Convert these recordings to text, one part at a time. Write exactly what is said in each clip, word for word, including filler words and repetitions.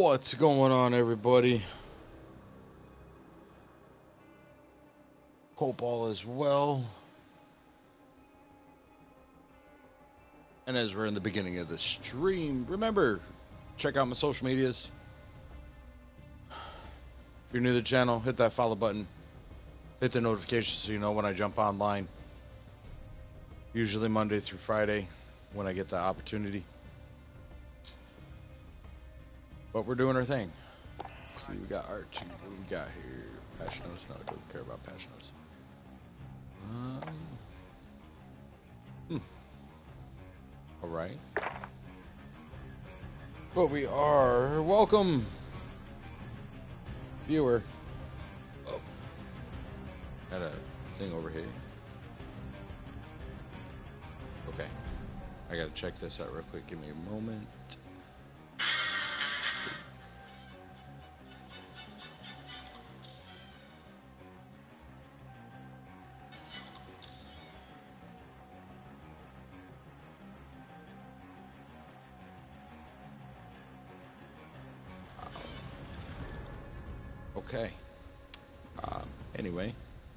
What's going on, everybody? Hope all is well. And as we're in the beginning of the stream, remember, check out my social medias. If you're new to the channel, hit that follow button. Hit the notification so you know when I jump online. Usually Monday through Friday when I get the opportunity. But we're doing our thing. Let's see, we got R two. What do we got here? Passionos? No, I don't care about Passionos. Um, hmm. Alright. But we are. Welcome, viewer. Oh. Got a thing over here. Okay. I gotta check this out real quick. Give me a moment. Okay. Um, anyway.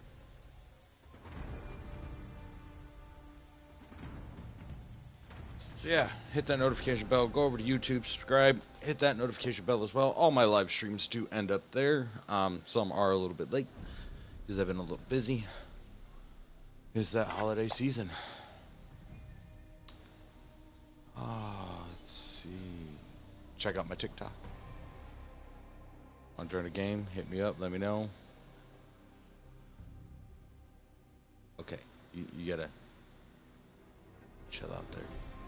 So yeah, hit that notification bell. Go over to YouTube, subscribe, hit that notification bell as well. All my live streams do end up there. Um, some are a little bit late because I've been a little busy. It's that holiday season. Ah, let's see. Check out my TikTok. Want to join a game? Hit me up. Let me know. Okay, you, you gotta chill out there.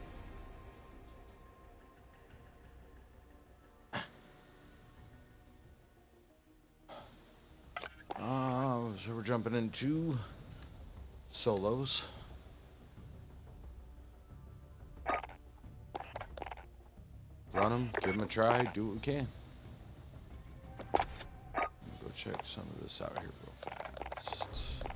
Uh, so we're jumping into solos. Run them, give them a try, do what we can. Go check some of this out here real fast.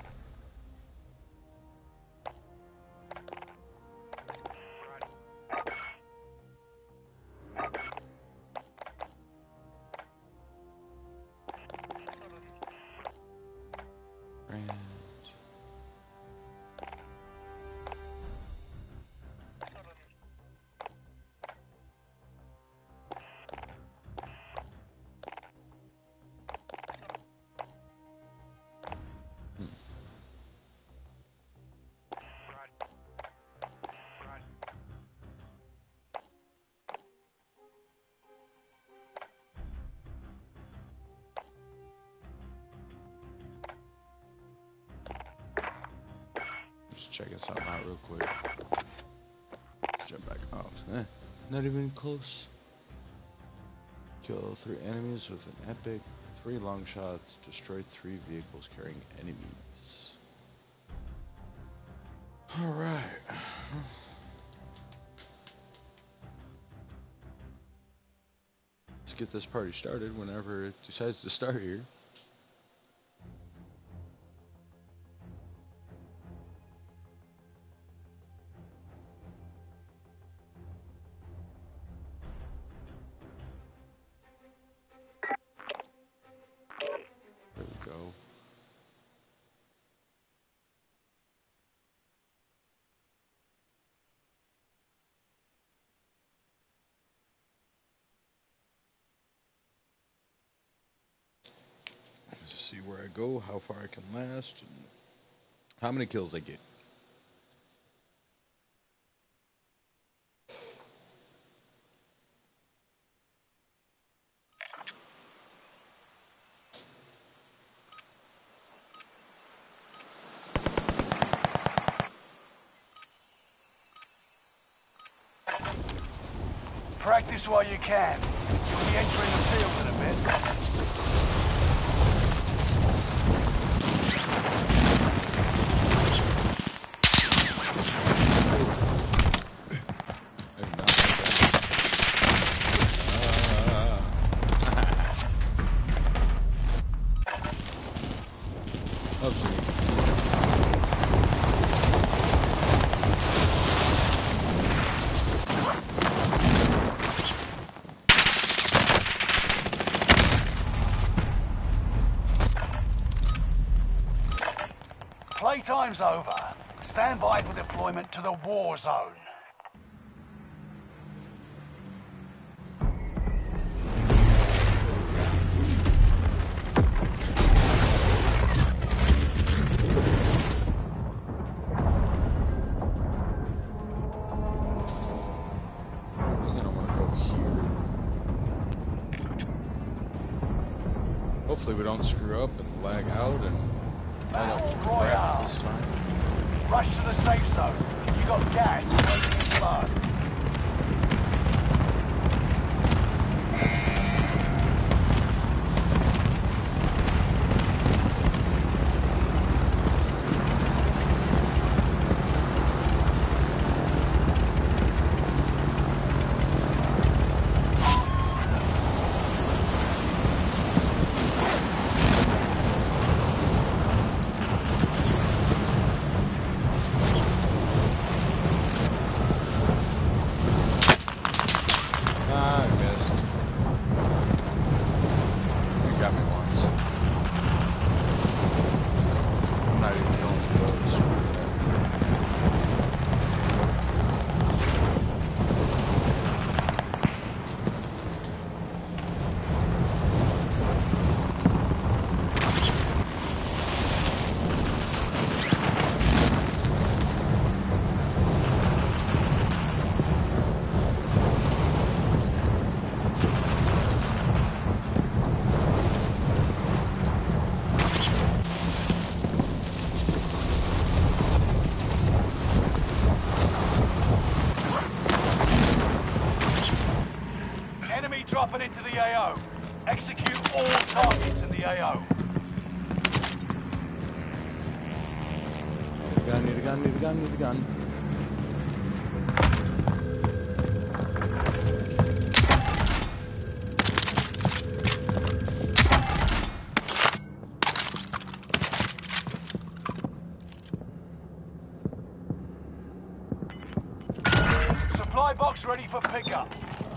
Grand. Checking something out real quick. Let's jump back off. Eh, not even close. Kill three enemies with an epic. Three long shots. Destroy three vehicles carrying enemies. Alright. Let's get this party started whenever it decides to start here. See where I go, how far I can last, and how many kills I get. Practice while you can. You'll be entering the field in a bit. time's over. Stand by for deployment to the war zone. Hopefully we don't screw up and lag out and find out crap this time. Rush to the safe zone. You got gas. Closing is fast. Dropping into the A O. Execute all targets in the A O. Need a gun, need a gun, need a gun, need a gun. Supply box ready for pickup.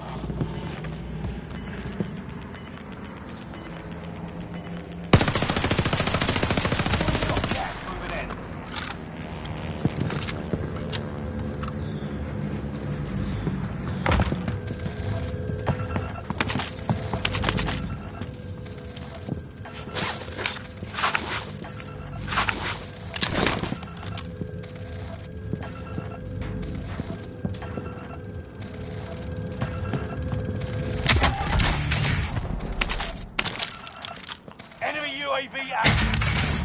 U A V active.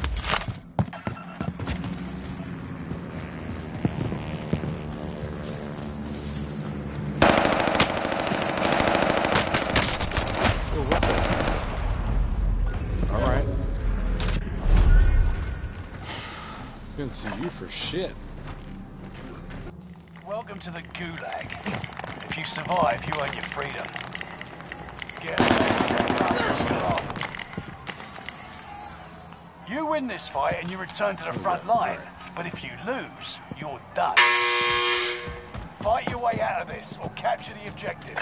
Alright. Couldn't see you for shit. Welcome to the Gulag. If you survive, you earn your freedom. Get up. You win this fight and you return to the front line, but if you lose, you're done. Fight your way out of this or capture the objective.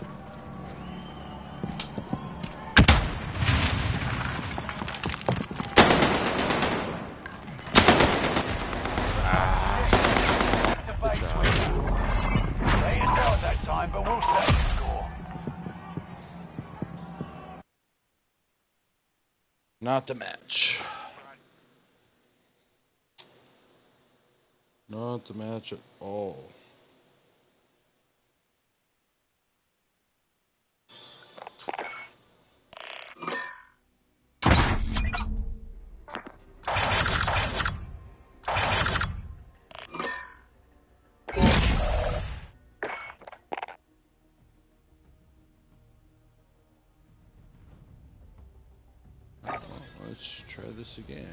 Ah. The base win. They didn't know at that time, but we'll settle the score. Not the match. Not the match at all. Let's try this again.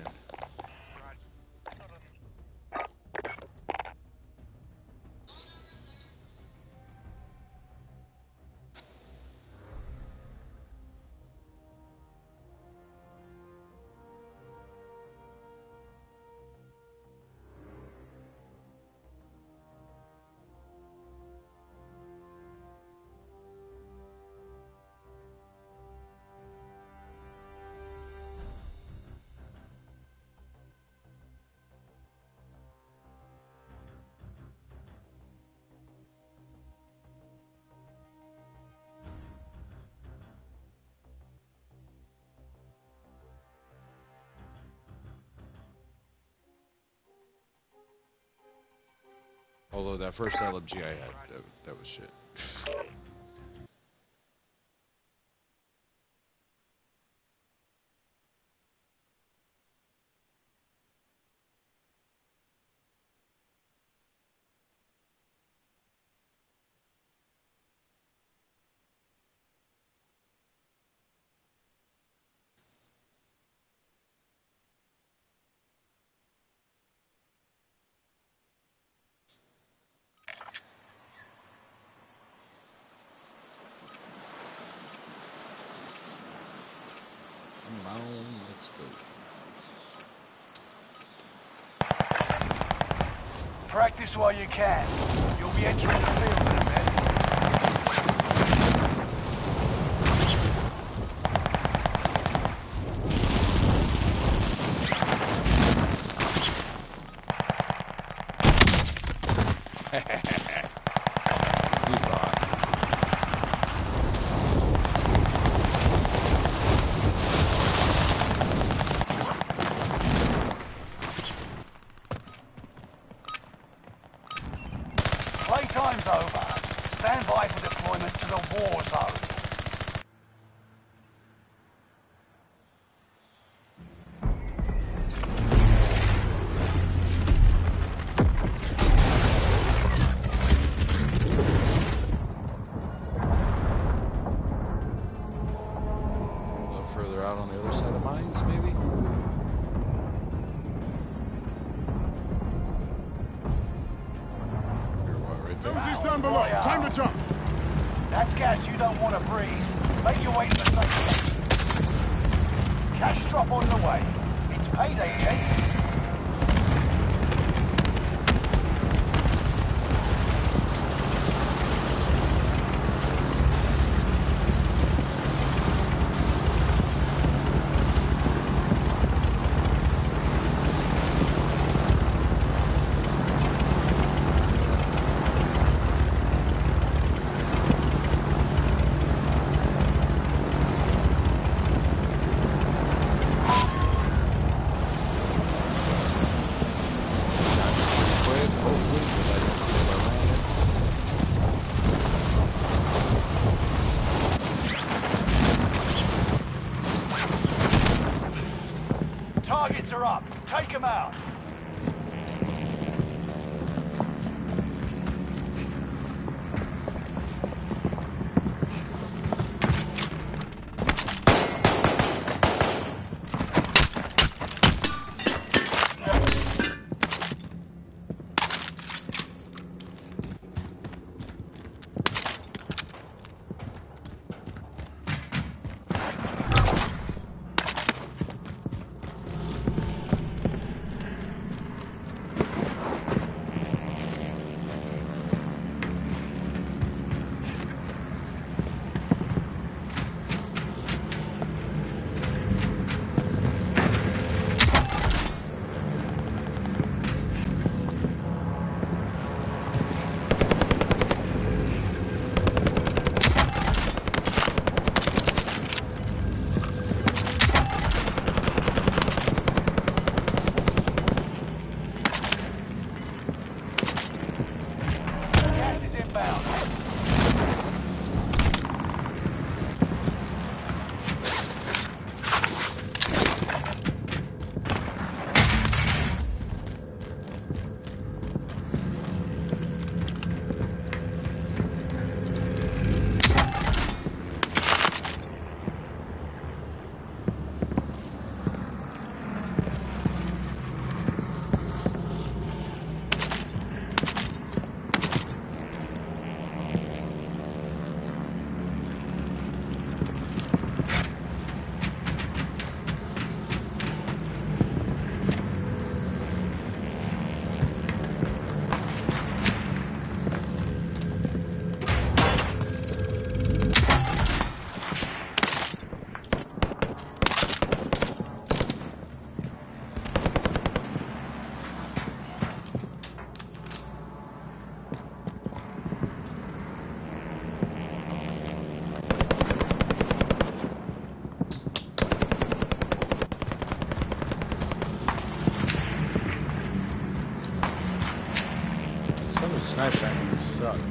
Although that first L M G I had, that, that was shit. Come on, let's go. Practice while you can. You'll be entering the field in a minute. Playtime's over. Stand by for deployment to the war zone. A little further out on the other side of mines, maybe? He's down below. Time to jump. That's gas you don't want to breathe. Make your way to the safe. Cash drop on the way. It's payday, gents. Targets are up. Take them out. Sniper enemies suck.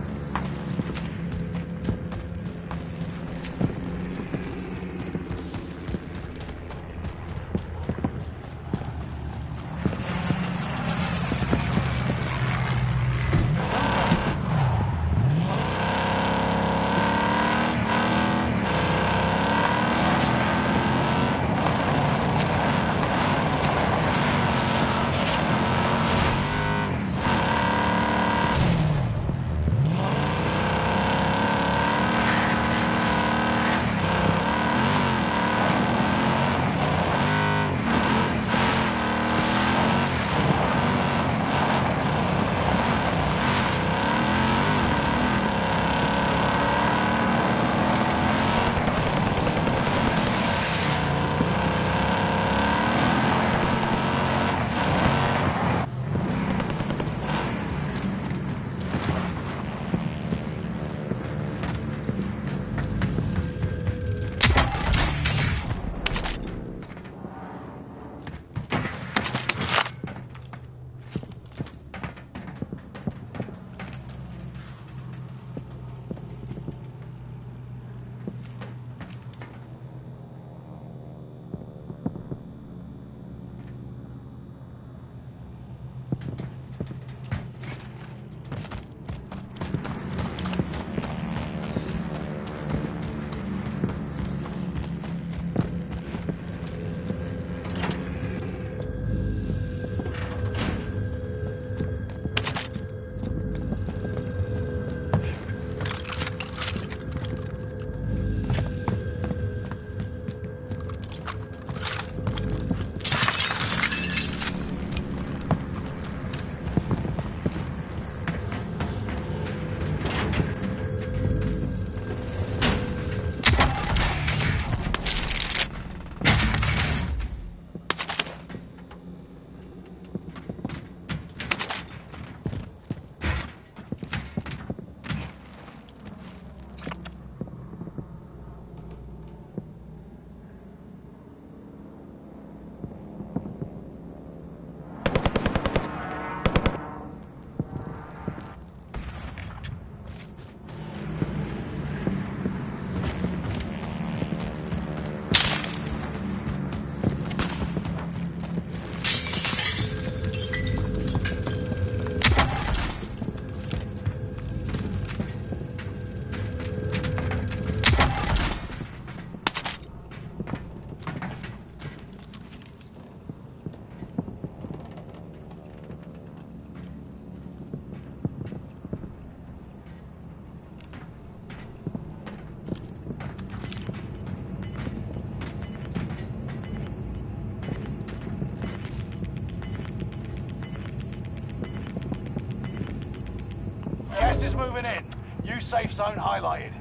Gas is moving in. New safe zone highlighted.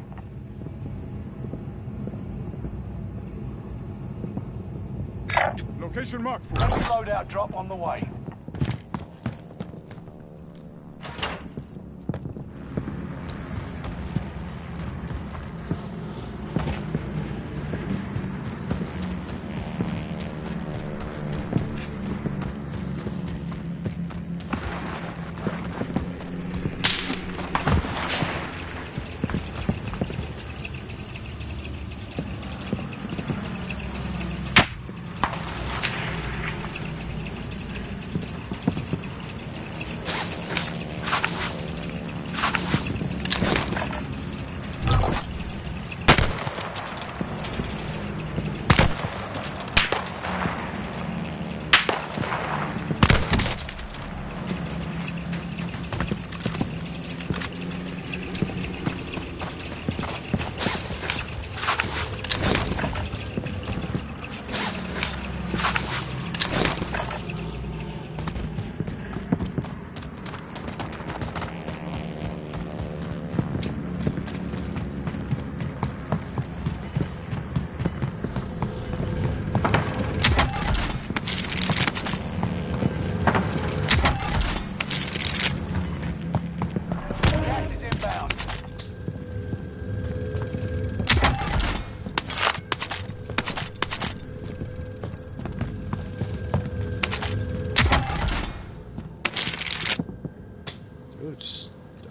Location marked for Enemy loadout drop on the way.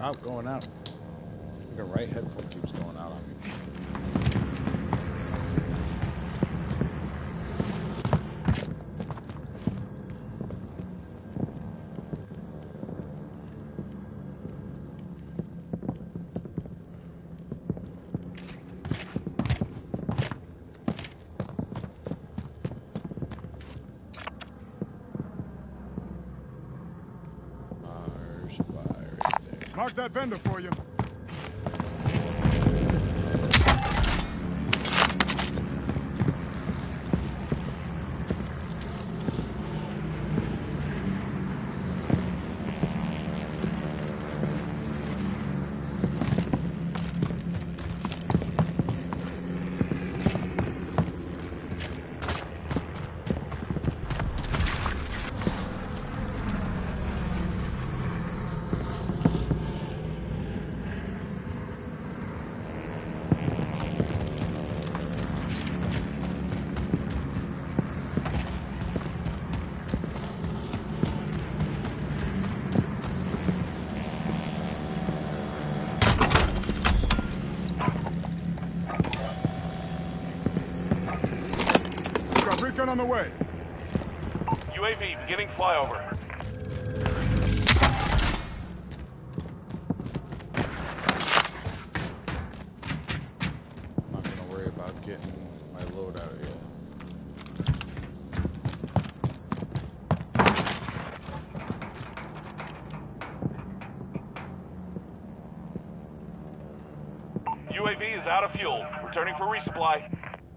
out, going out. The right headphone keeps going out on me. Mark that vendor for you. Recon on the way. U A V beginning flyover. I'm not gonna worry about getting my load out yet. U A V is out of fuel. Returning for resupply.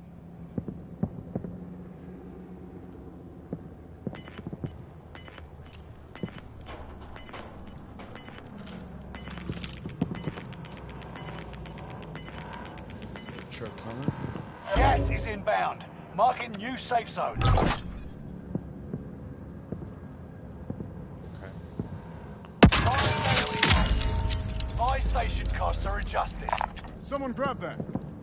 Gas is inbound. Marking new safe zone. Okay. Buy station costs are adjusted. Someone grab that.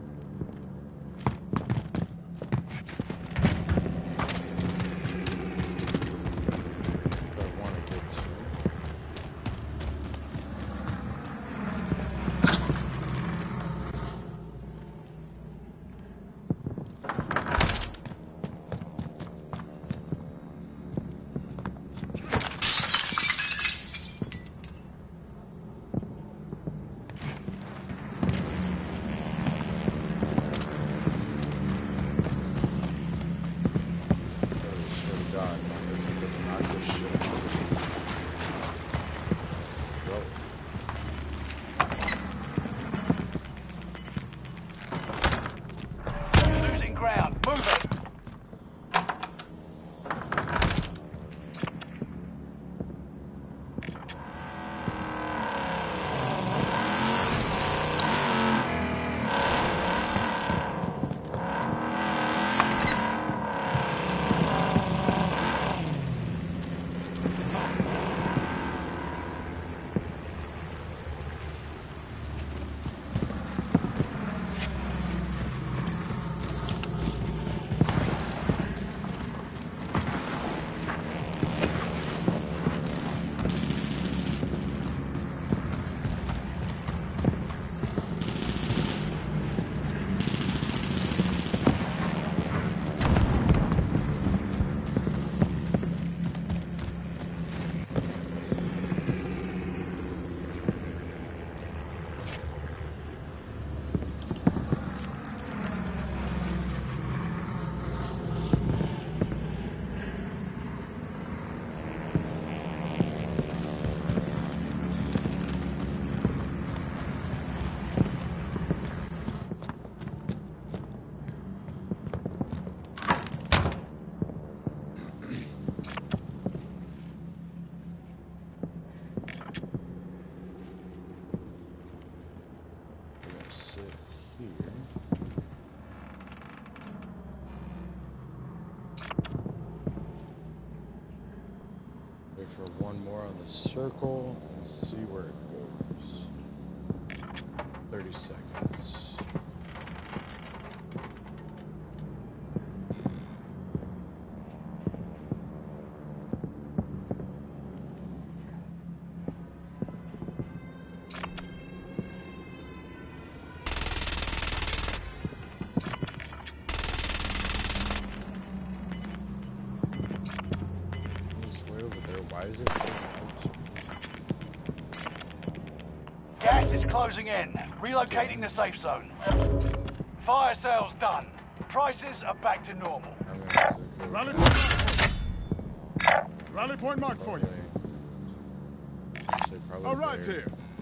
Circle and see where it goes. thirty seconds. Why is it so hard? Gas is closing in. Relocating the safe zone. Fire sales done. Prices are back to normal. I'm gonna have to Rally point marked for you. Rally point marked for you. Probably- probably All right there. here.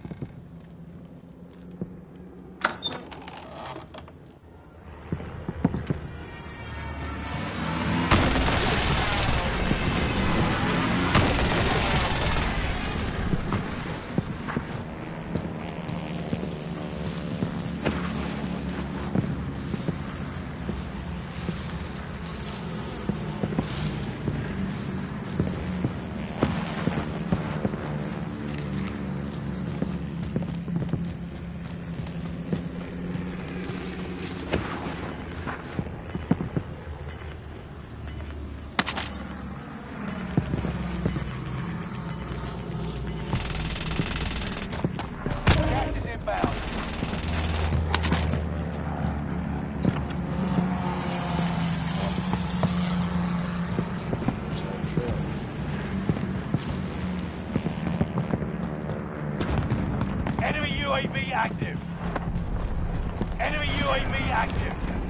Gas is inbound. Enemy U A V active. Enemy U A V active.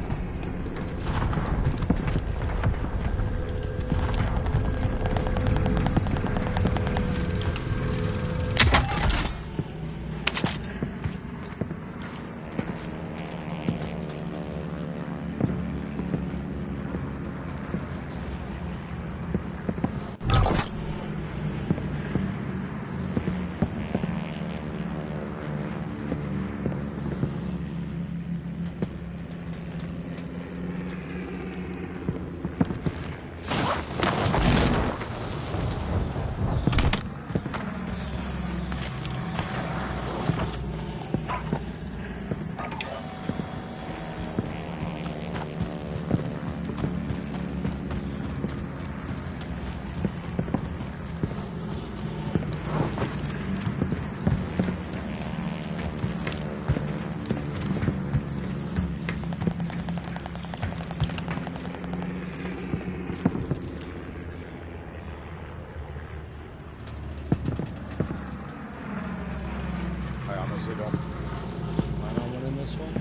I honestly don't plan on winning this one,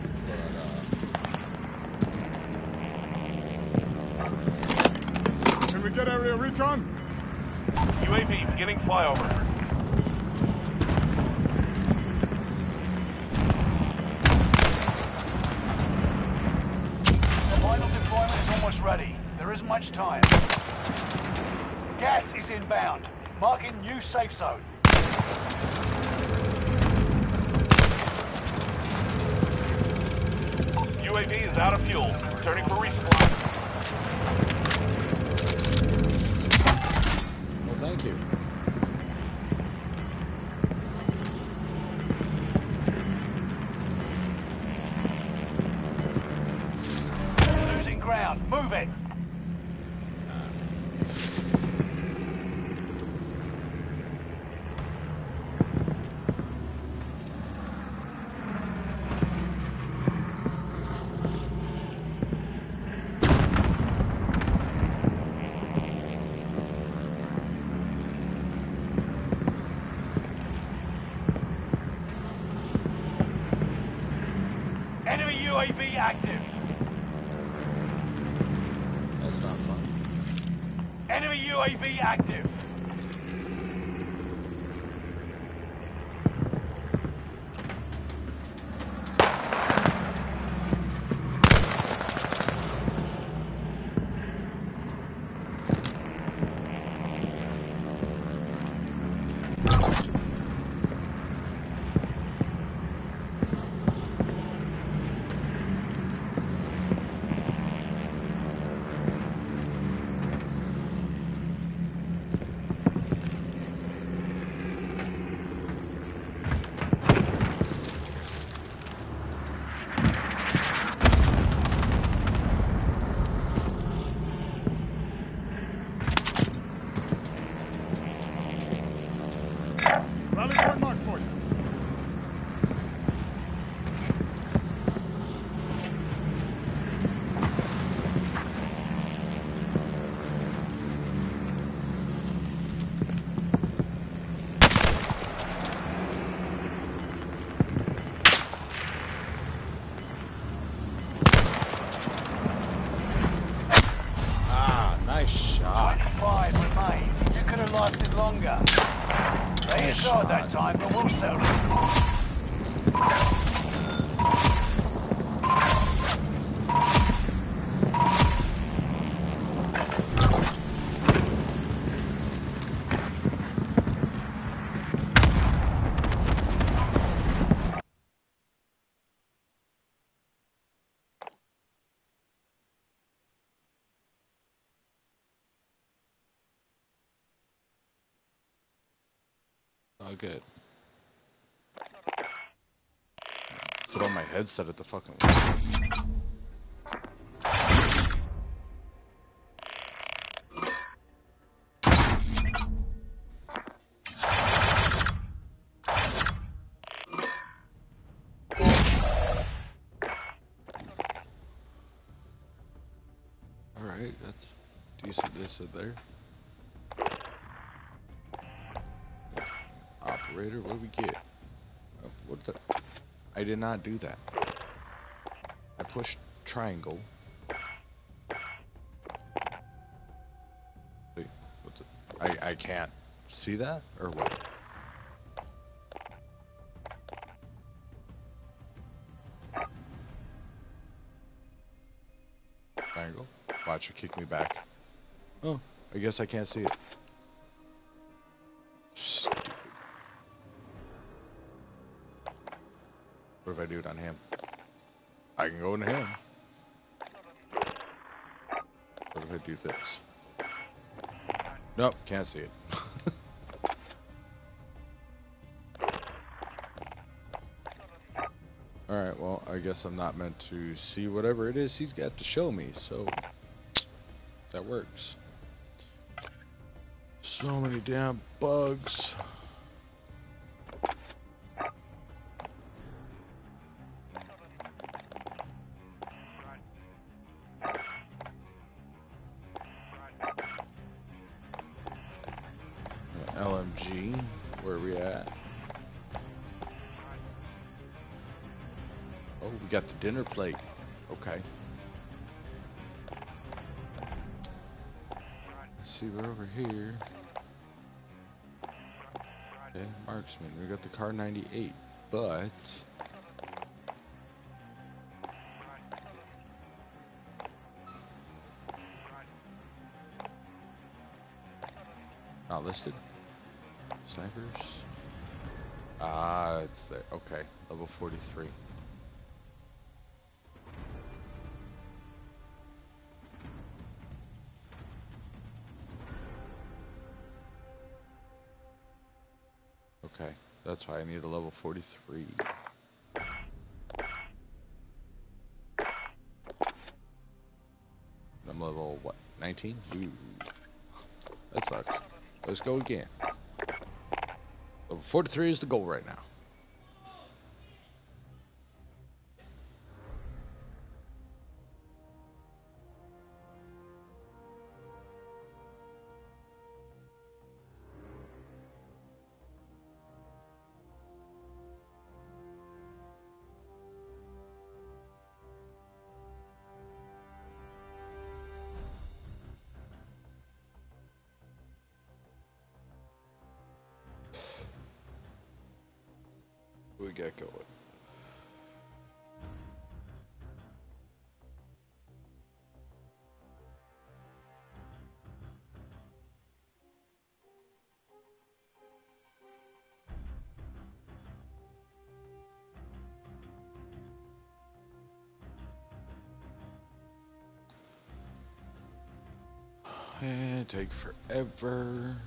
but uh, Can we get area recon? U A V beginning flyover. Final deployment is almost ready. There isn't much time. Gas is inbound. Marking new safe zone. U A V is out of fuel. Returning for resupply. well, thank you. Losing ground. Move it. Enemy U A V active. That's not fun. Enemy U A V active. God. twenty-five remain. You could have lasted longer. They inside that time, but we'll settle it. Oh, good. Throw my headset at the fucking Alright, that's decent this in there. Operator, what do we get? Oh, what the? I did not do that. I pushed triangle. Wait, what's it? I, I can't see that? Or what? Triangle. Watch it kick me back. Oh, I guess I can't see it. Stupid. What if I do it on him? I can go into him. What if I do this? Nope, can't see it. Alright, well, I guess I'm not meant to see whatever it is he's got to show me, so that works. So many damn bugs. L M G, where are we at? Oh, we got the dinner plate. Okay. Let's see, we're over here. Okay, marksman. We got the Kar ninety-eight, but not listed. Snipers. Ah, it's there. Okay, level forty-three. Okay, that's why I need a level forty-three. I'm level, what, nineteen? Ooh. That sucks. Let's go again. Level forty-three is the goal right now. What we got going? And take forever.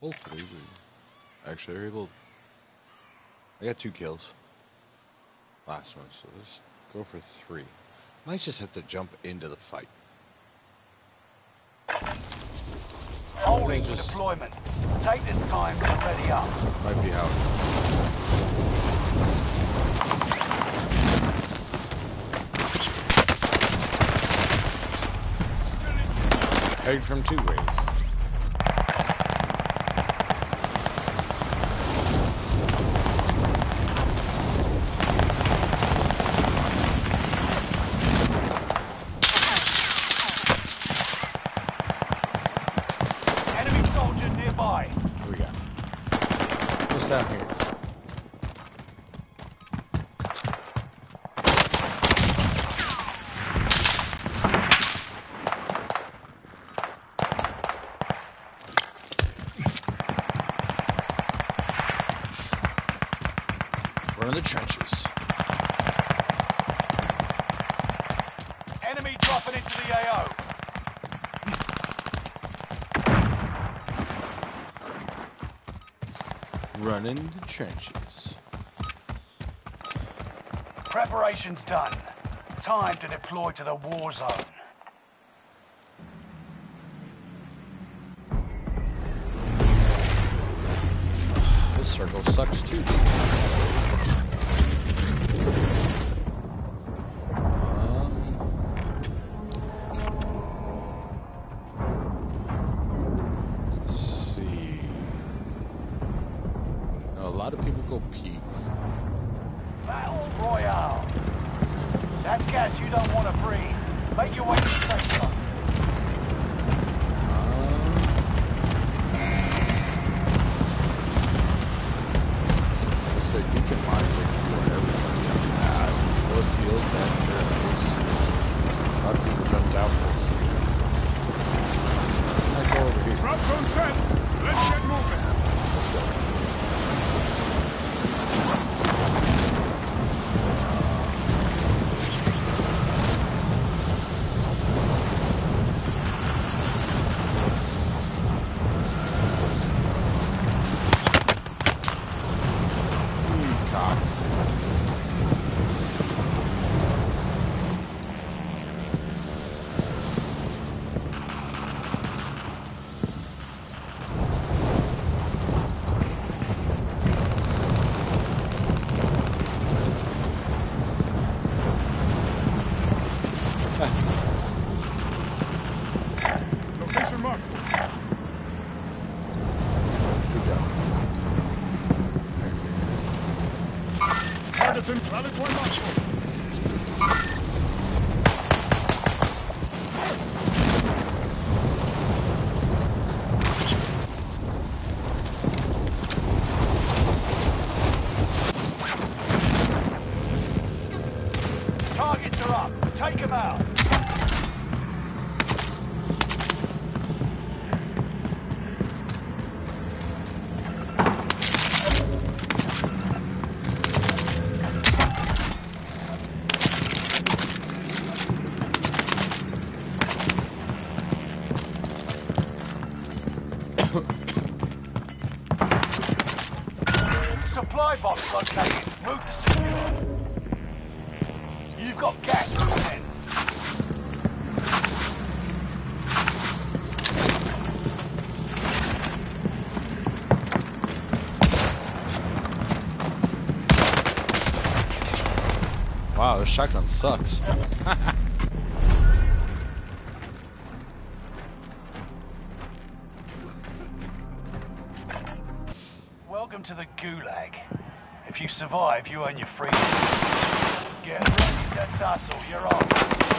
Hopefully, we actually are able. I got two kills. Last one, so let's go for three. Might just have to jump into the fight. Holding for Just- deployment. Take this time to ready up. Might be how. Pegged from two ways. Enemy soldier nearby. What we got? What's down here? We're in the trenches. Enemy dropping into the A O. Running the trenches. Preparations done. Time to deploy to the war zone. This circle sucks too. Um, let's see. Now, a lot of people go peek. Battle Royale. That's gas you don't want to breathe. Make your way to the safe zone. Um, looks like we can mine like whatever is at. Those fields and turtles. A lot of people jumped out for us. Let's go over here. Drop zone set. Let's get moving. Let's go. Ooh, cock. Location marked. Good job. Targets in rally point marked. Targets are up. Take them out. Supply box located. Move to secure. You've got gas moving in. Wow, this shotgun sucks. Welcome to the Gulag. If you survive, you earn your freedom. Get ready to tussle, you're on.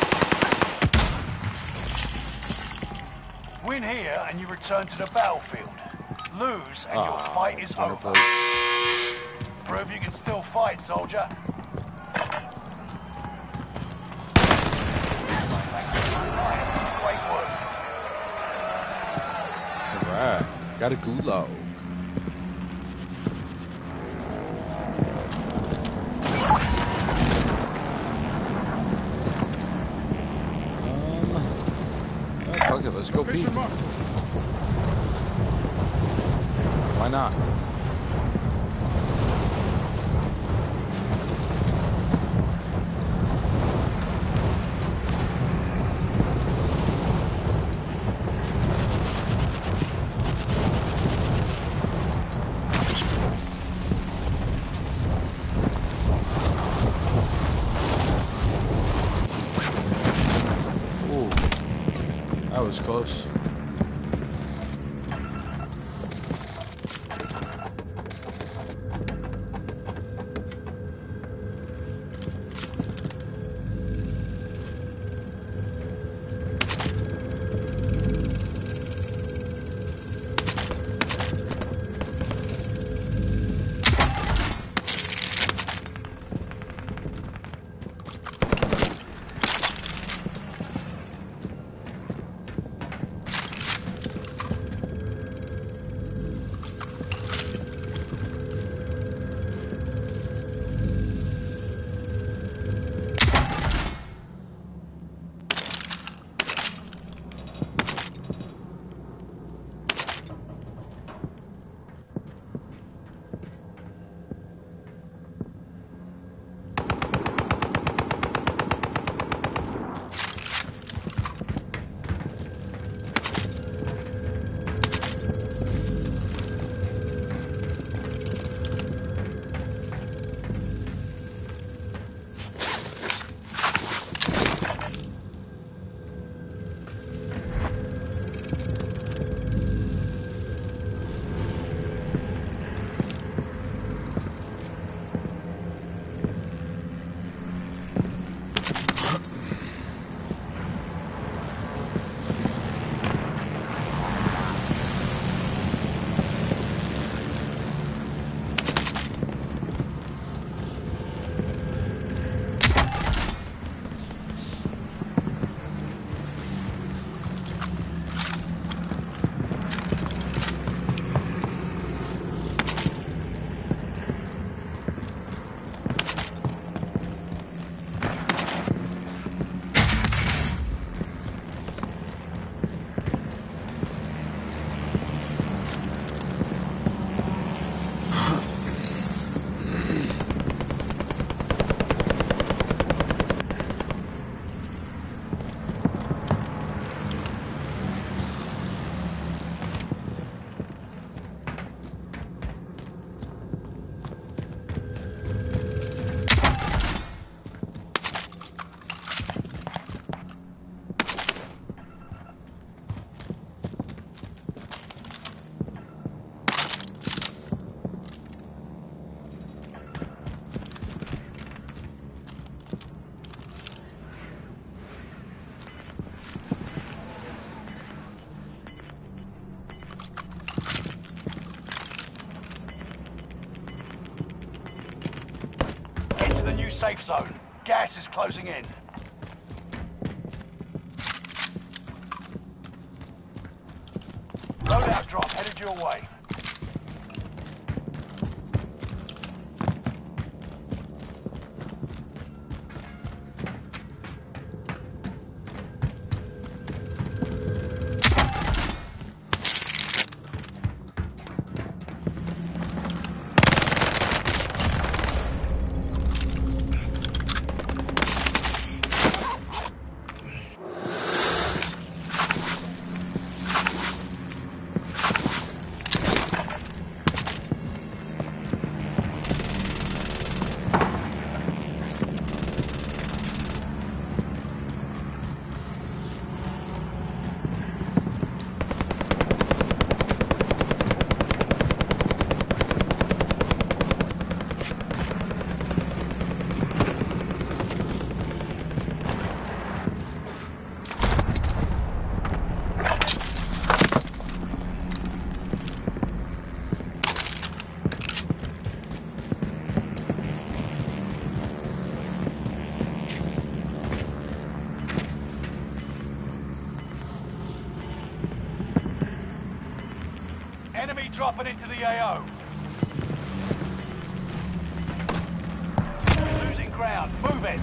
Win here and you return to the battlefield. Lose and your Ah, fight is dinner over. plate. Prove you can still fight, soldier. Great work. Alright, got a gulag. Um, oh, fuck it, let's go peek. Location marked. why not? That was close. Safe zone. Gas is closing in. Loadout drop headed your way. Enemy dropping into the A O. Losing ground. Move it.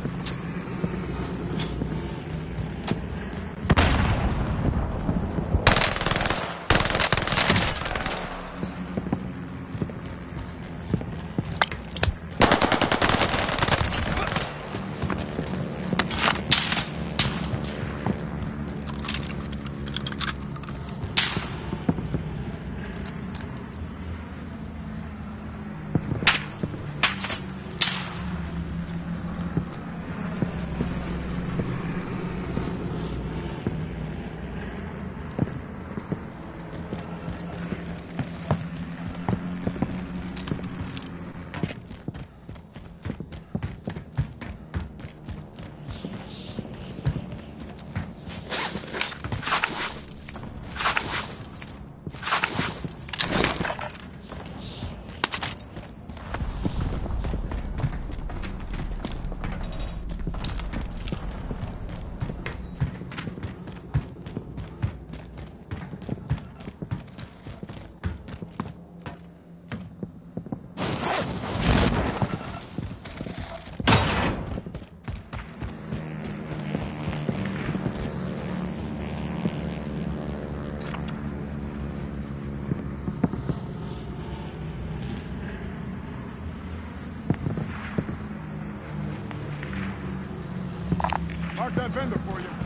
Mark that vendor for you.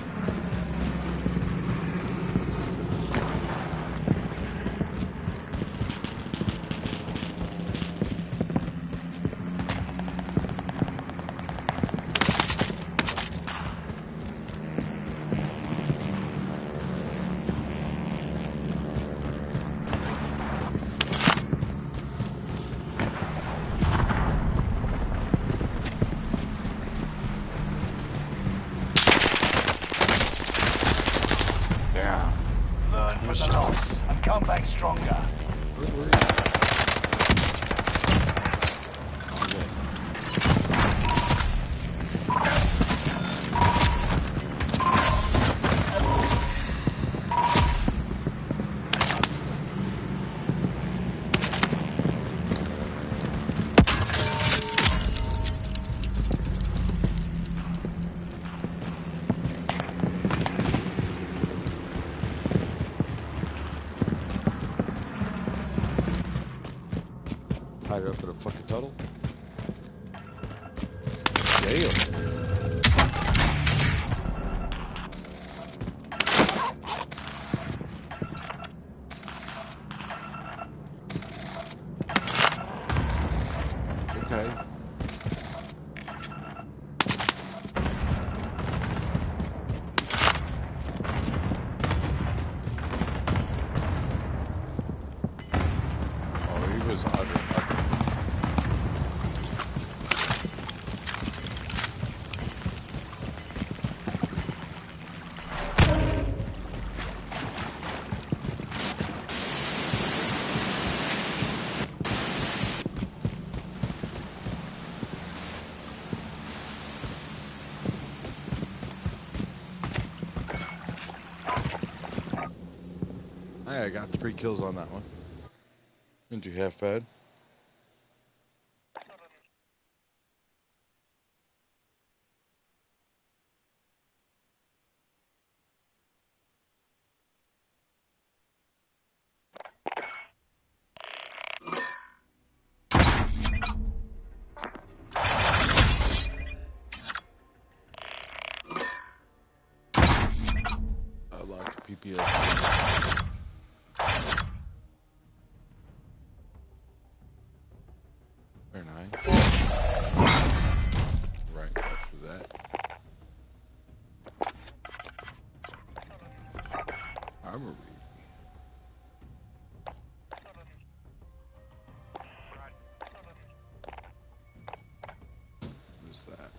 Learn from the loss and come back stronger. Tied up in a fucking tunnel. Damn. Okay. Oh, he was under. under. Hey, I got three kills on that one. Didn't do half bad. I locked P P S. Very nice. Right, that's for that. Armory. Who's that?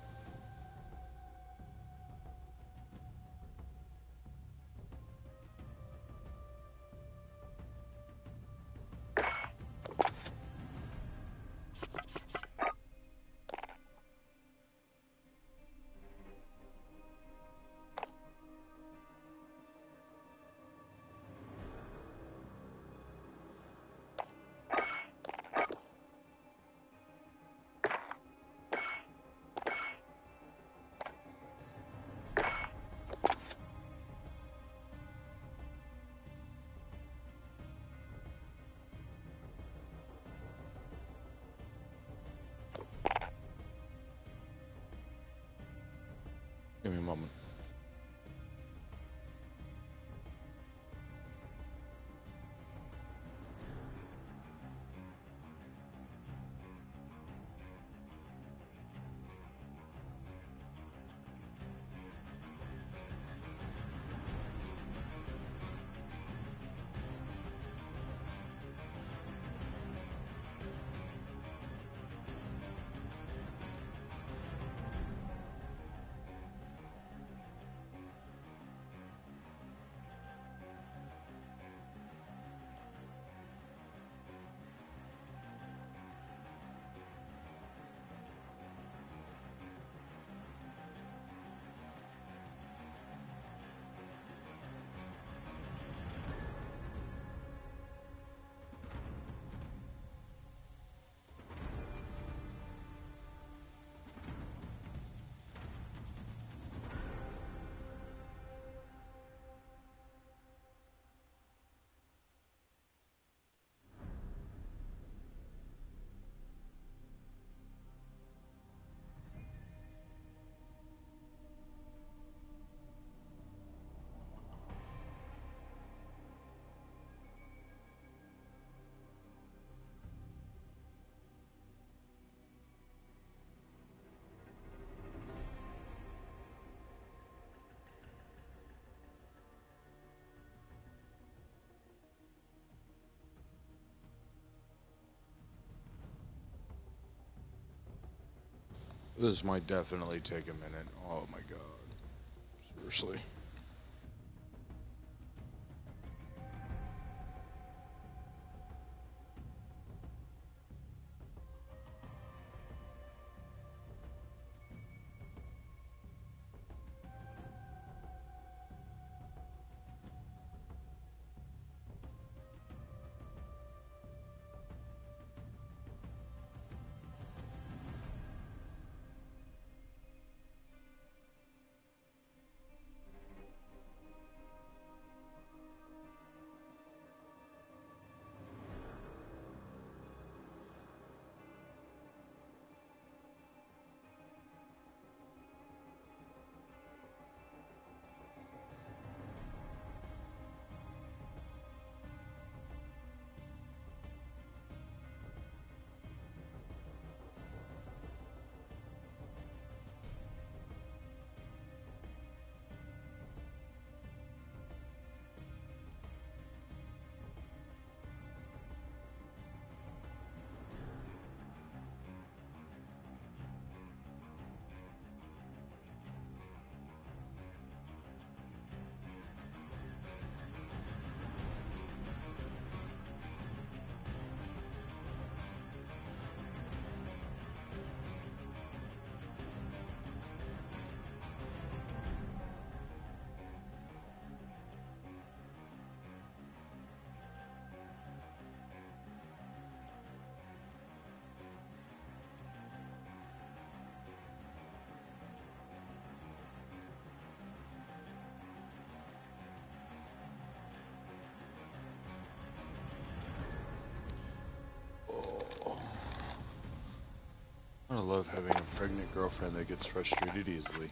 Give me a moment. This might definitely take a minute. Oh my god. Seriously. I love having a pregnant girlfriend that gets frustrated easily.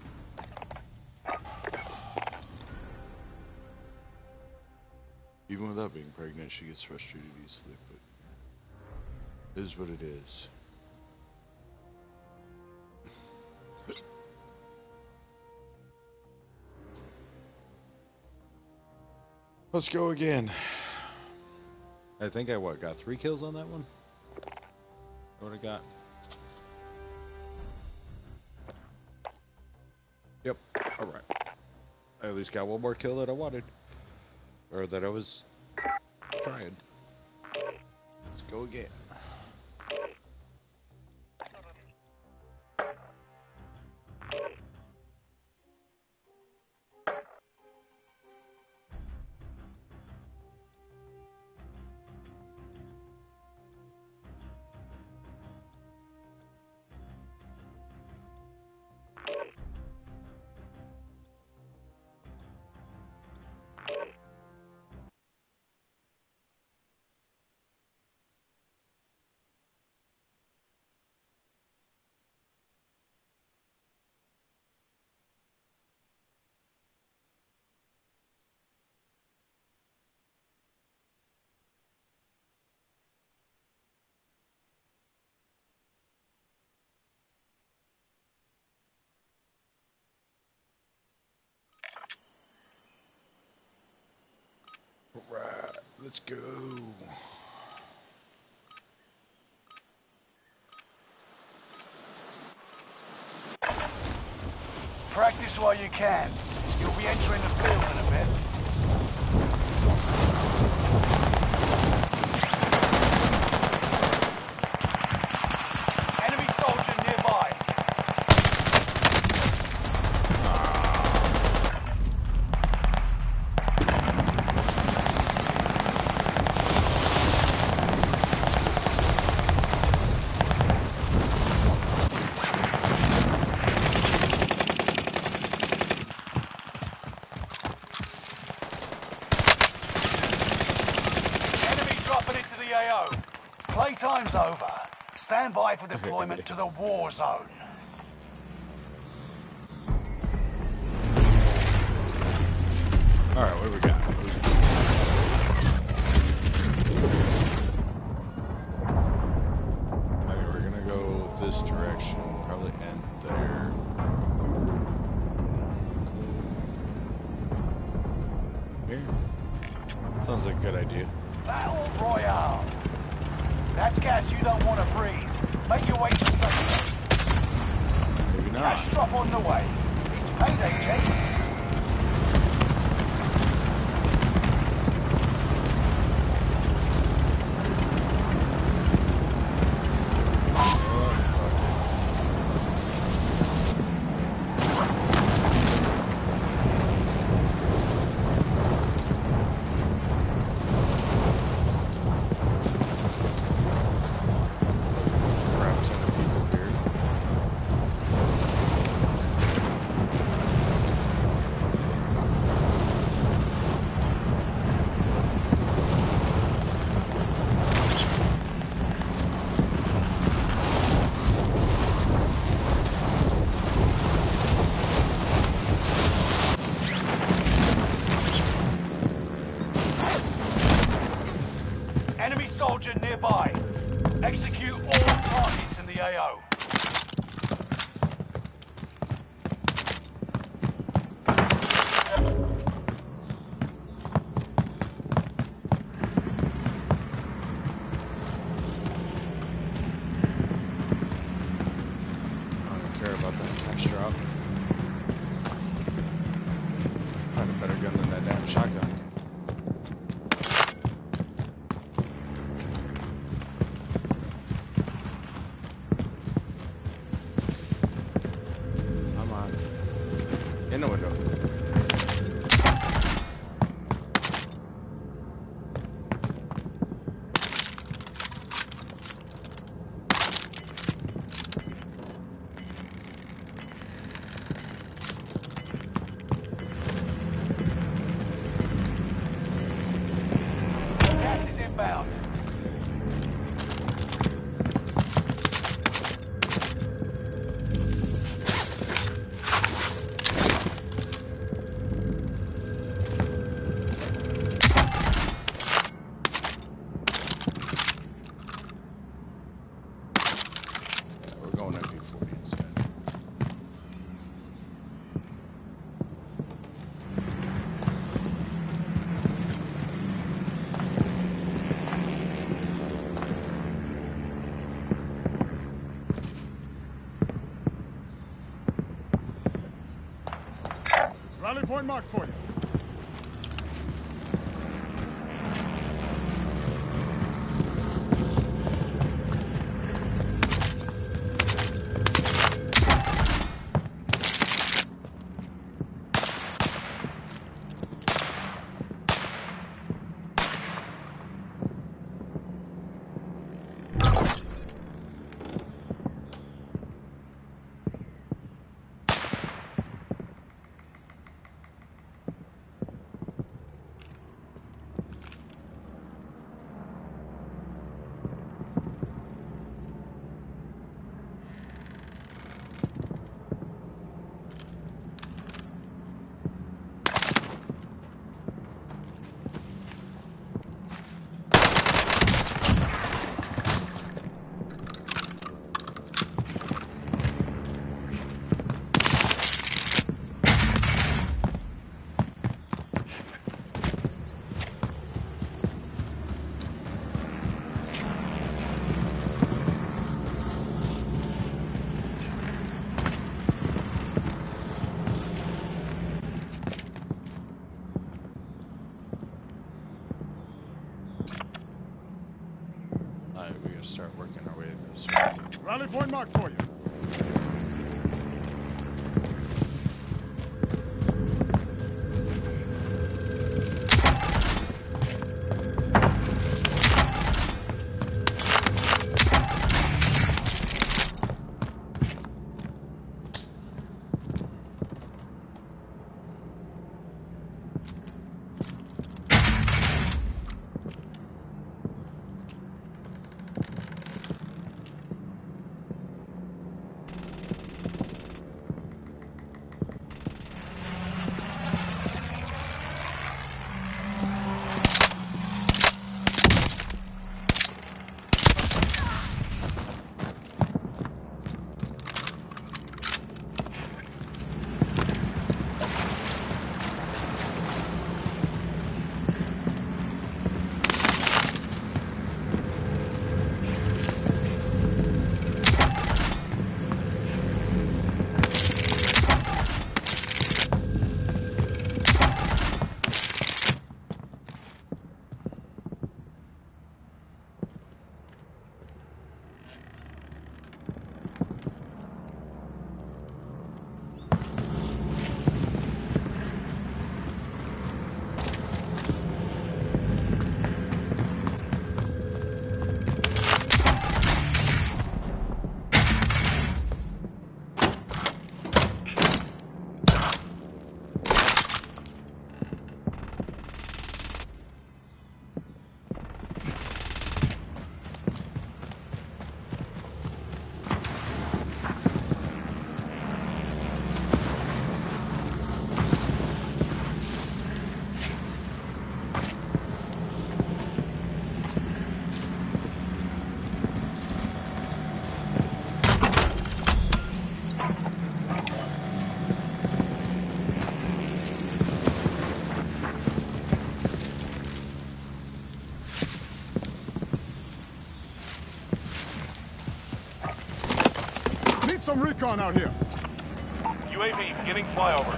Even without being pregnant, she gets frustrated easily, but it is what it is. Let's go again. I think I, what, got three kills on that one? What I got? Yep, alright. I at least got one more kill that I wanted. Or that I was trying. Let's go again. Alright, let's go. Practice while you can. You'll be entering the field in a bit. Enemy soldier nearby. Playtime's over. Stand by for deployment to the war zone. Alright, what do we got? Okay, we're gonna go this direction. Probably end there. Here. Sounds like a good idea. Battle Royale. That's gas you don't want to breathe. Make your way to safety. on the way. It's payday, gents. Soldier nearby. Execute all targets in the A O. I don't care about that cash drop. Find a better gun than that damn shotgun. In the window. Gas is inbound. Rally point marked for you. Start working our way this way. Rally point marked for you. some recon out here. U A V beginning flyover.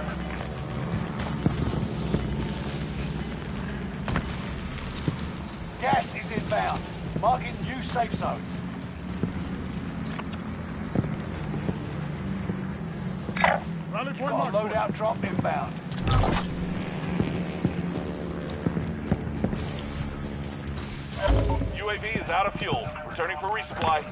Gas is inbound. Marking new safe zone. Rally point Got a marked. loadout drop inbound. U A V is out of fuel. Returning for resupply.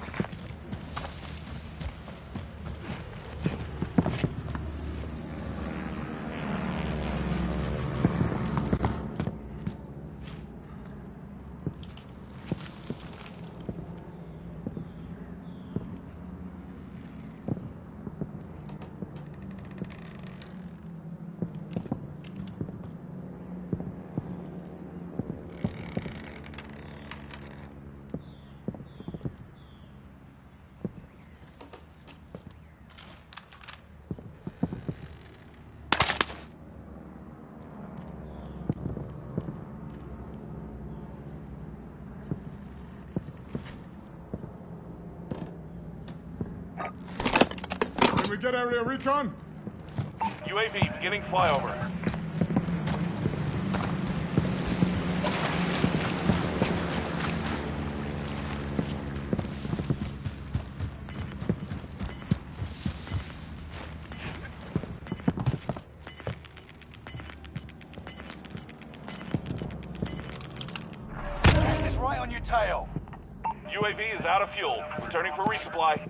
Can we get area recon? U A V beginning flyover. Gas is right on your tail. U A V is out of fuel. Returning for resupply.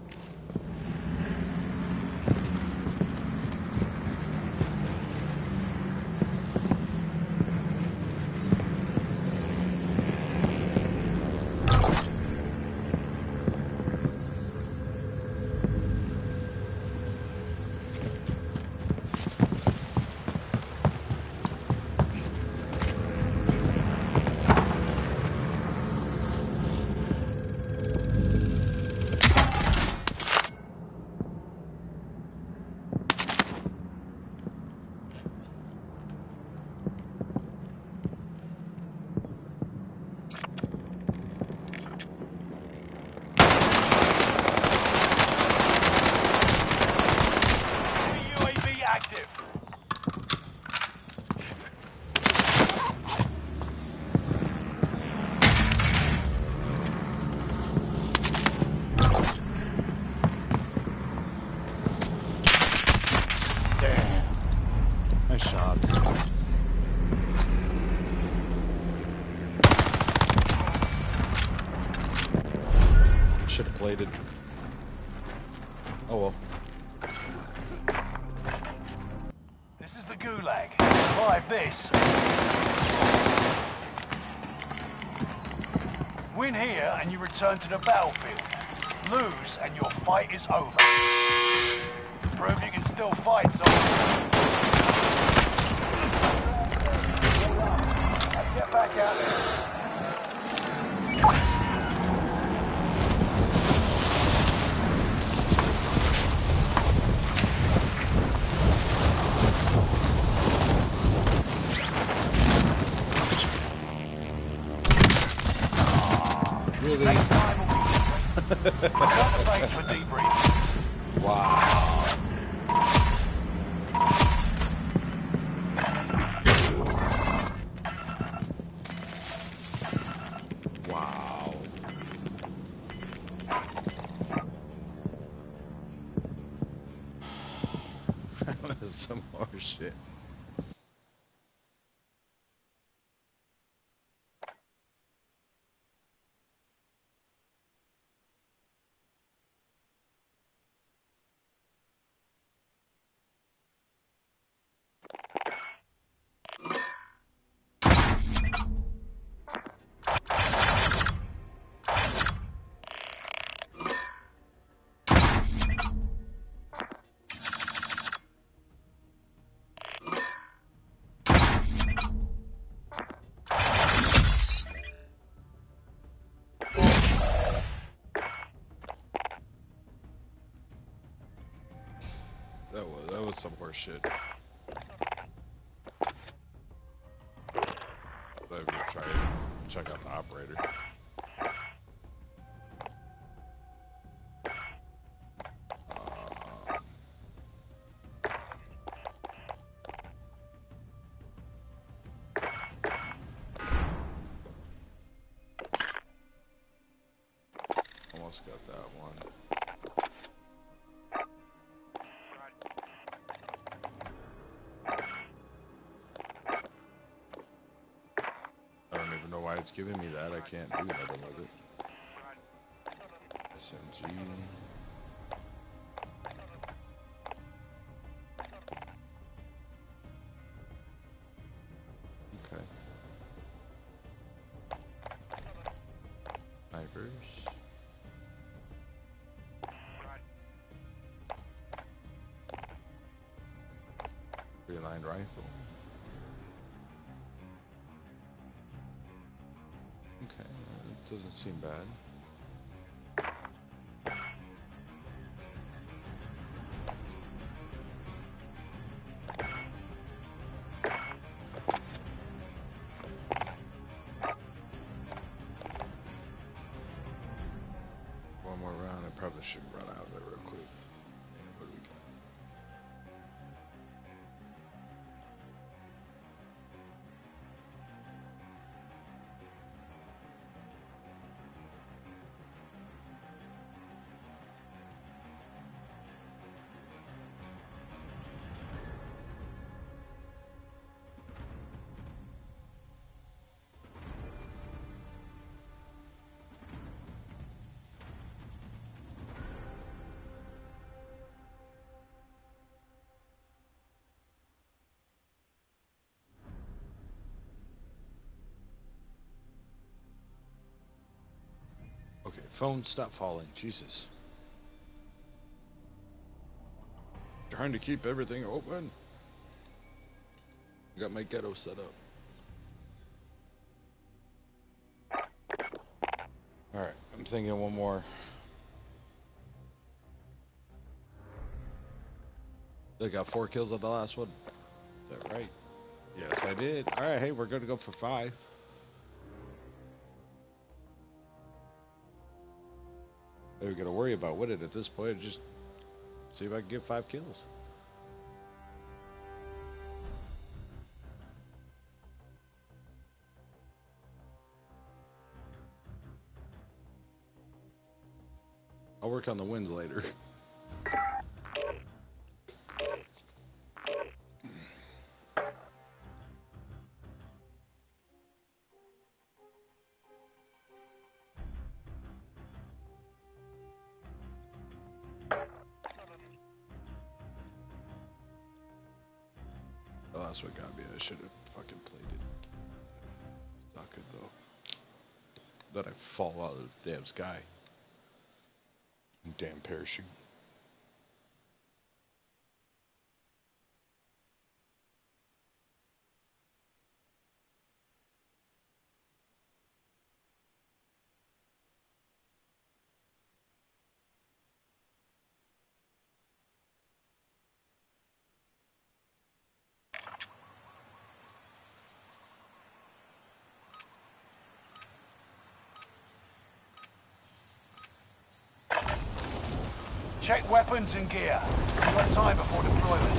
U A V active. Damn. Nice shots. Should have played it. Oh well. This is the Gulag. Survive this. Win here and you return to the battlefield. Lose and your fight is over. Prove you can still fight, son. Let's get back out there. Really? Next time will be different. Got the base for debrief. Wow. Wow. That was some more shit. That was that was some horse shit. I'm gonna try to check out the operator. just got that one. I don't even know why it's giving me that. I can't do nothing with it. S M G. Okay. Snipers. Three-line rifle. Okay, it doesn't seem bad. One more round, I probably should run out of there real quick. What do we got? Okay, phone, stop falling. Jesus. Trying to keep everything open. Got my ghetto set up. Alright, I'm thinking one more. I got four kills on the last one. Is that right? Yes, I did. Alright, hey, we're gonna go for five. We gotta worry about with it at this point. Just see if I can get five kills. I'll work on the wins later. Oh, that's what got me. I should have fucking played it. It's not good though. That I fall out of the damn sky. Damn parachute. Check weapons and gear. You've got time before deployment.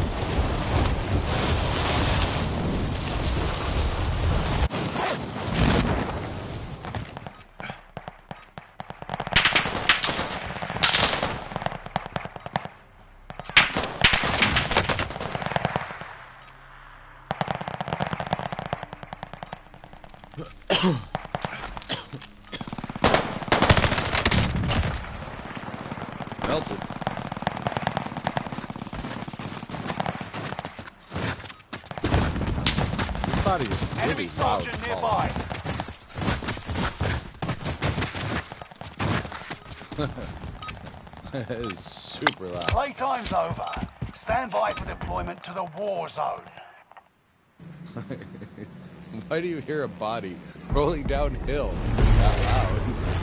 Melted. This body is Enemy really loud. sergeant nearby. It is super loud. Playtime's over. Stand by for deployment to the war zone. Why do you hear a body rolling downhill that loud?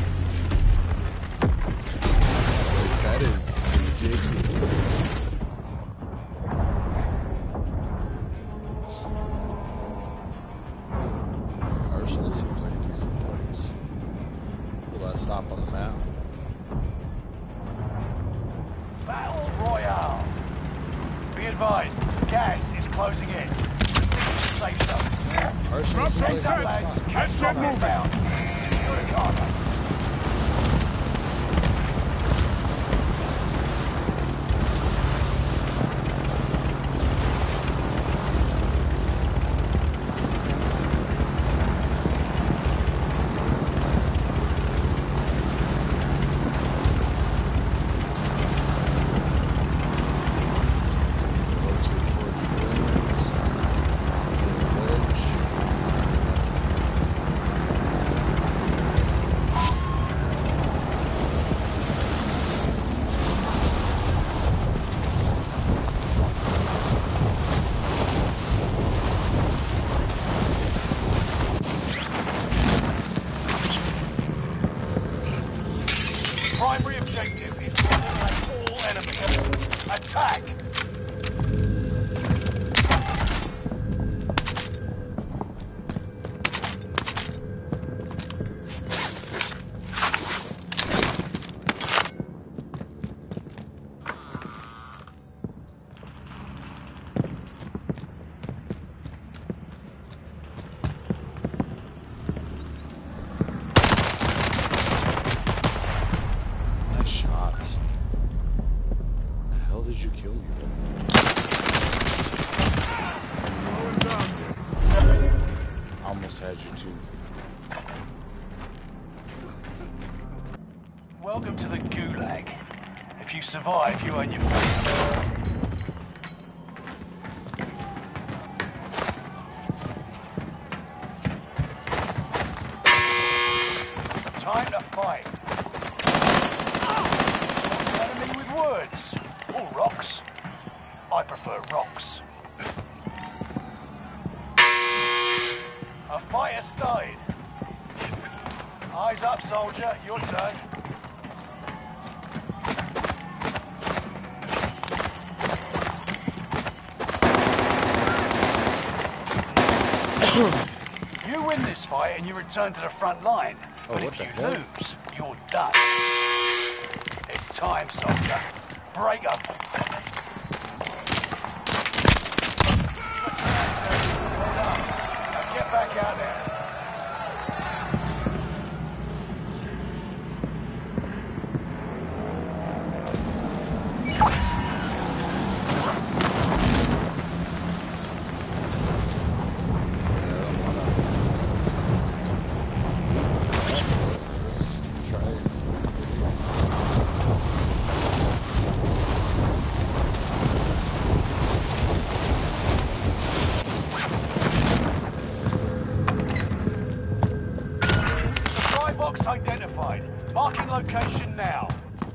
Like, that is ridiculous. Arsenal seems like a decent place. The last stop on the map. Battle Royale. Be advised, gas is closing in. Proceed to safe zone. Arsenal Drop seems some like a sets. spot. Let's get moving. Found. Secure the cargo. Attack! Nice shots. The hell did you kill you? Slow it down. Almost had you too. Welcome to the Gulag. If you survive, you earn your freedom. Time to fight. Enemy with words. Or rocks. I prefer rocks. A fight has started. Eyes up, soldier. Your turn. You win this fight and you return to the front line. Oh, But what if the you hell? lose, you're done. It's time, soldier. Break up. Now get back out there. Supply box identified. Marking location now.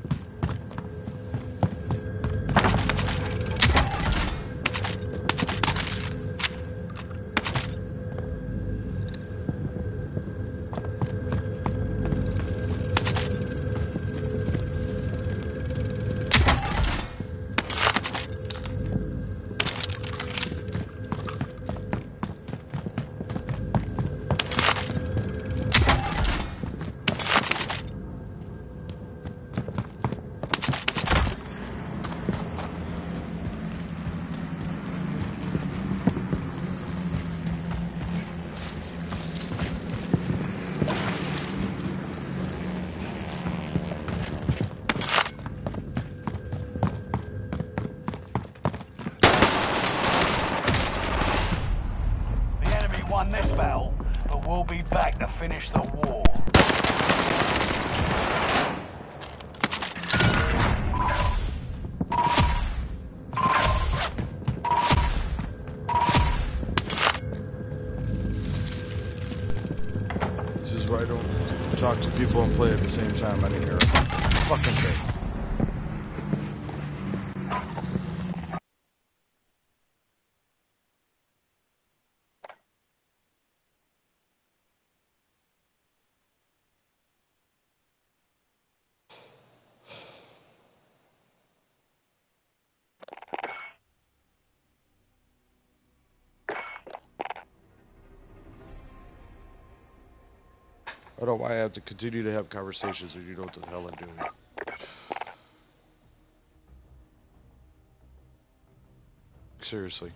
The enemy won this battle, but we'll be back to finish the war. This is why I don't talk to people and play at the same time. I didn't hear a fucking thing. I don't know why I have to continue to have conversations when you know what the hell I'm doing. Seriously.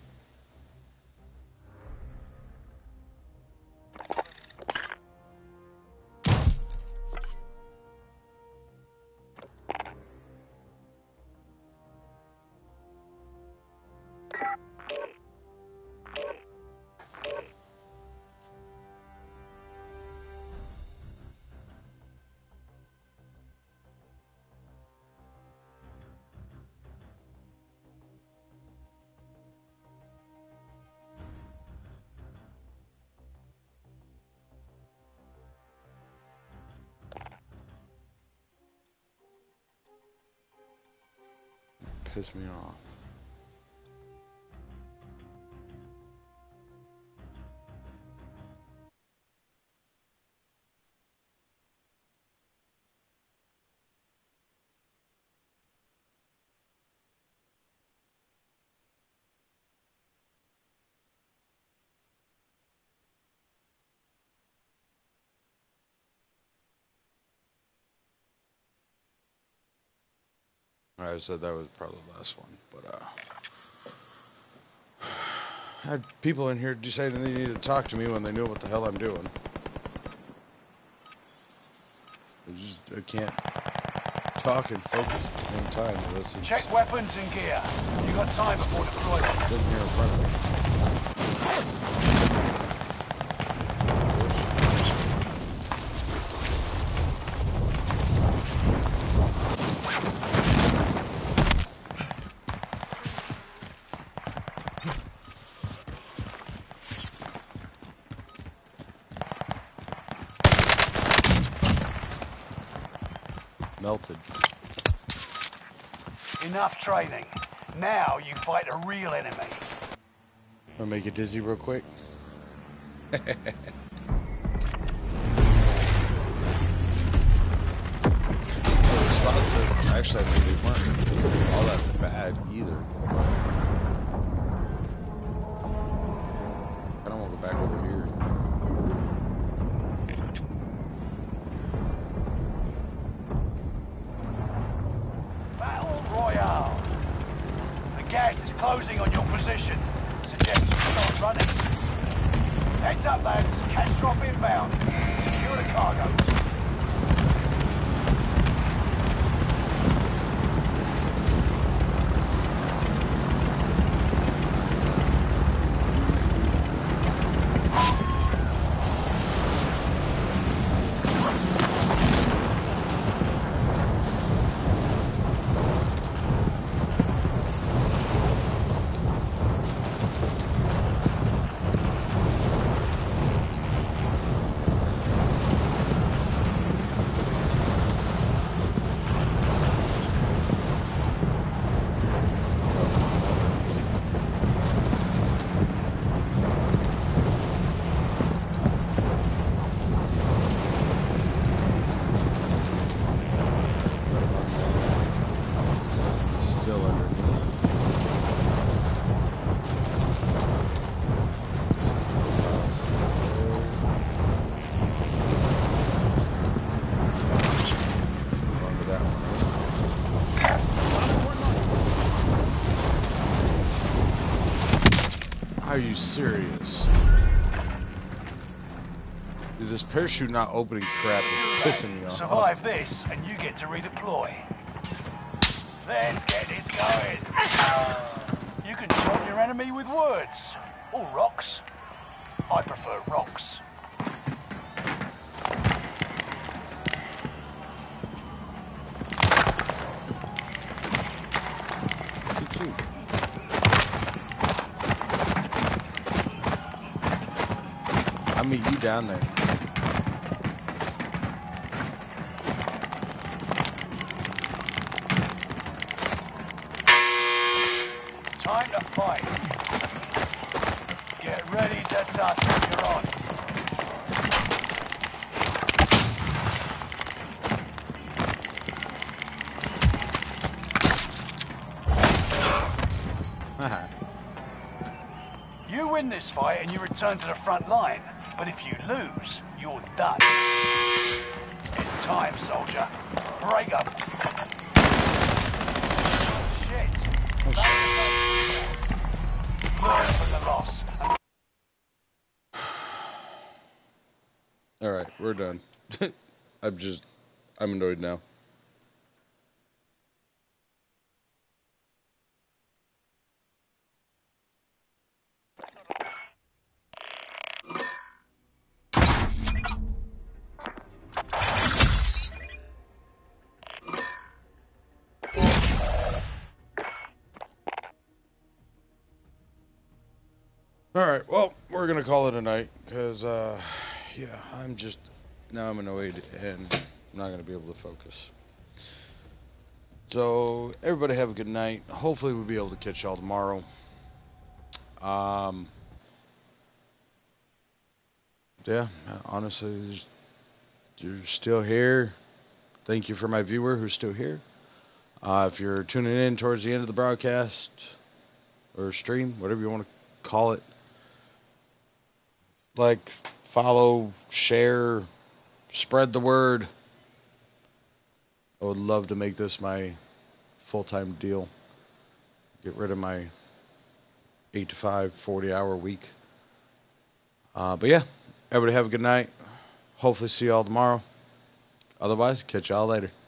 Piss me off. I said that was probably the last one, but uh, I had people in here deciding they needed to talk to me when they knew what the hell I'm doing. I just I can't talk and focus at the same time. Unless it's Check weapons and gear. You got time before deployment. sitting here in front of me. Melted. Enough training. Now you fight a real enemy. Wanna make it dizzy real quick? The responses, actually, I mean, they weren't all that bad either. I don't want to go back over here. Battle Royale. The gas is closing on your position. Suggest you start running. Heads up, lads. Catch drop inbound. Secure the cargo. Still underneath. Onto that one. Are you serious? Dude, this parachute not opening crap is pissing me off. Survive this, and you get to redeploy. Let's get this going. You can taunt your enemy with words. Or rocks. I prefer rocks. Too cute. I'll meet you down there. Time to fight. Get ready to tussle. You're on. You win this fight and you return to the front line. But if you lose, you're done. It's time, soldier. Break up. Shit. Learn from the loss. Alright, we're done. I'm just, I'm annoyed now. Alright, well, we're gonna call it a night, because, uh, yeah, I'm just, now I'm annoyed, and I'm not gonna be able to focus. So, everybody have a good night. Hopefully we'll be able to catch y'all tomorrow. Um, yeah, honestly, you're still here. Thank you for my viewer who's still here. Uh, if you're tuning in towards the end of the broadcast, or stream, whatever you want to call it, like, follow, share, spread the word. I would love to make this my full-time deal. Get rid of my eight to five, forty hour week. Uh, but yeah, everybody have a good night. Hopefully see y'all tomorrow. Otherwise, catch y'all later.